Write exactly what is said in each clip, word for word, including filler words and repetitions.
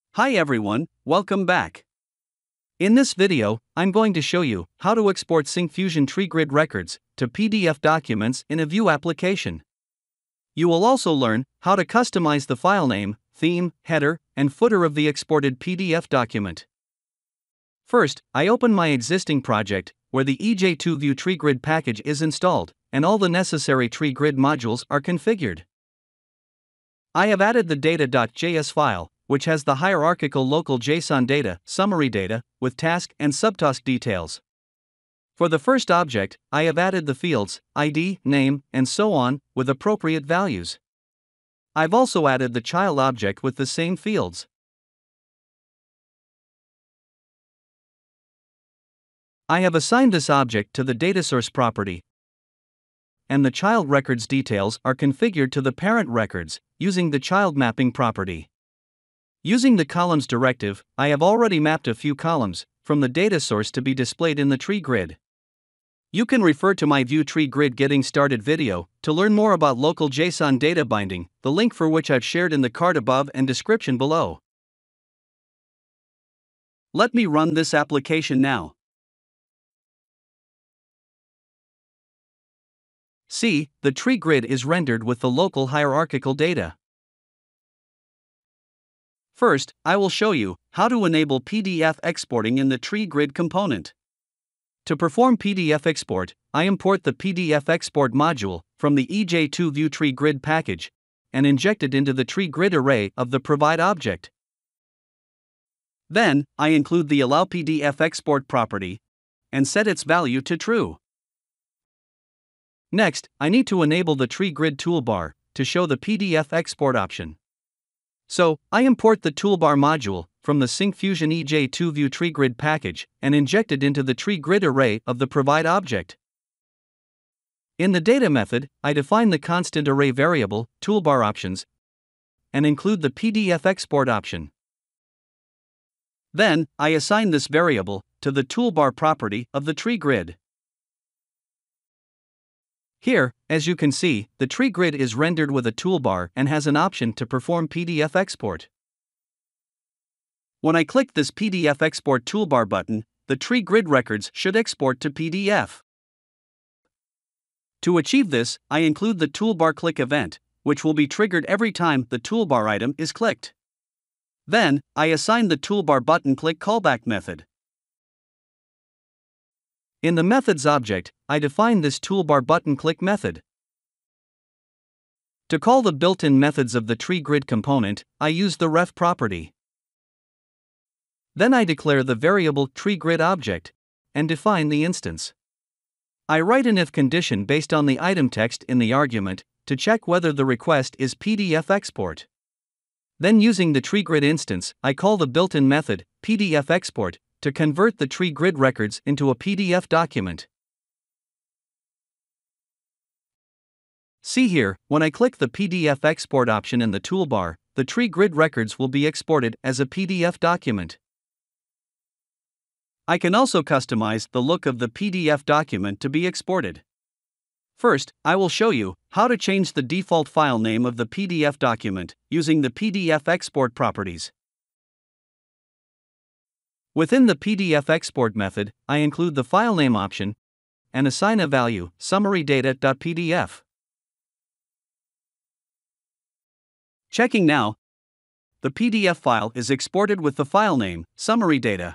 Hi everyone, welcome back. In this video, I'm going to show you how to export Syncfusion TreeGrid records to P D F documents in a View application. You will also learn how to customize the file name, theme, header, and footer of the exported P D F document. First, I open my existing project, where the E J two View TreeGrid package is installed, and all the necessary TreeGrid modules are configured. I have added the data.js file, which has the hierarchical local JSON data, summary data, with task and subtask details. For the first object, I have added the fields, I D, name, and so on, with appropriate values. I've also added the child object with the same fields. I have assigned this object to the dataSource property, and the child records details are configured to the parent records, using the child mapping property. Using the columns directive, I have already mapped a few columns from the data source to be displayed in the tree grid. You can refer to my View Tree Grid Getting Started video to learn more about local JSON data binding, the link for which I've shared in the card above and description below. Let me run this application now. See, the tree grid is rendered with the local hierarchical data. First, I will show you how to enable P D F exporting in the tree grid component. To perform P D F export, I import the P D F export module from the E J two View Tree Grid package and inject it into the tree grid array of the provide object. Then, I include the allow P D F export property and set its value to true. Next, I need to enable the tree grid toolbar to show the P D F export option. So, I import the toolbar module from the Syncfusion E J two View TreeGrid package and inject it into the tree grid array of the provide object. In the data method, I define the constant array variable, toolbar options, and include the P D F export option. Then, I assign this variable to the toolbar property of the tree grid. Here, as you can see, the tree grid is rendered with a toolbar and has an option to perform P D F export. When I click this P D F export toolbar button, the tree grid records should export to P D F. To achieve this, I include the toolbar click event, which will be triggered every time the toolbar item is clicked. Then, I assign the toolbar button click callback method. In the methods object, I define this toolbar button click method. To call the built-in methods of the tree grid component, I use the ref property. Then I declare the variable tree grid object and define the instance. I write an if condition based on the item text in the argument to check whether the request is P D F export. Then, using the tree grid instance, I call the built-in method P D F export to convert the tree grid records into a P D F document. See here, when I click the P D F export option in the toolbar, the tree grid records will be exported as a P D F document. I can also customize the look of the P D F document to be exported. First, I will show you how to change the default file name of the P D F document using the P D F export properties. Within the P D F export method, I include the file name option and assign a value, summary data.pdf. Checking now, the P D F file is exported with the file name, summary data.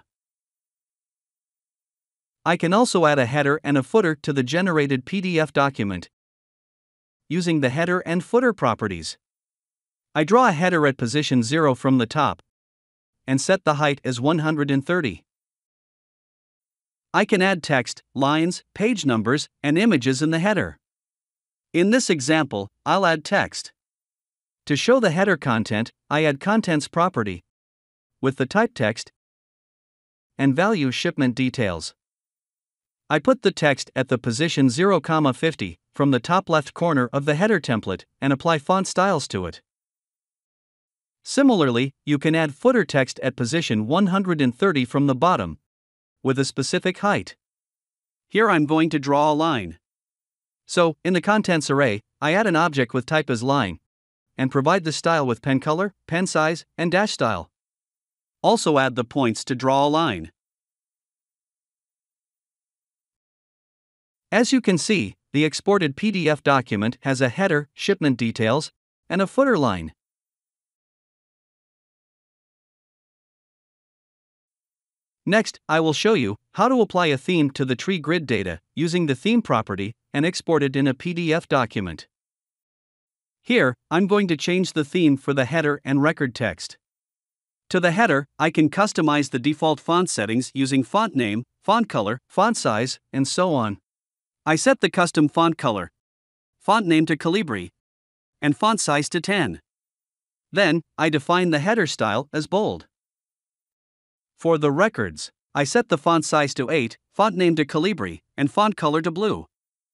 I can also add a header and a footer to the generated P D F document using the header and footer properties. I draw a header at position zero from the top and set the height as one hundred thirty. I can add text, lines, page numbers, and images in the header. In this example, I'll add text. To show the header content, I add contents property with the type text and value shipment details. I put the text at the position zero comma fifty from the top left corner of the header template and apply font styles to it. Similarly, you can add footer text at position one hundred thirty from the bottom, with a specific height. Here I'm going to draw a line. So, in the contents array, I add an object with type as line, and provide the style with pen color, pen size, and dash style. Also add the points to draw a line. As you can see, the exported P D F document has a header, shipment details, and a footer line. Next, I will show you how to apply a theme to the tree grid data using the theme property and export it in a P D F document. Here, I'm going to change the theme for the header and record text. To the header, I can customize the default font settings using font name, font color, font size, and so on. I set the custom font color, font name to Calibri, and font size to ten. Then, I define the header style as bold. For the records, I set the font size to eight, font name to Calibri, and font color to blue.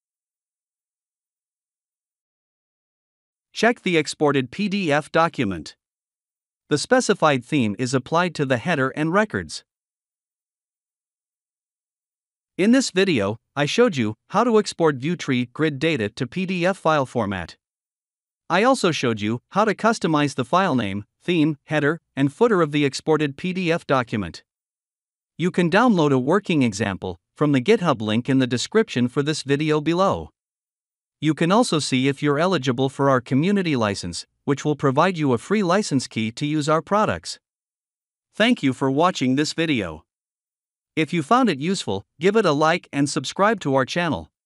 Check the exported P D F document. The specified theme is applied to the header and records. In this video, I showed you how to export ViewTree grid data to P D F file format. I also showed you how to customize the file name, theme, header, and footer of the exported P D F document. You can download a working example from the GitHub link in the description for this video below. You can also see if you're eligible for our community license, which will provide you a free license key to use our products. Thank you for watching this video. If you found it useful, give it a like and subscribe to our channel.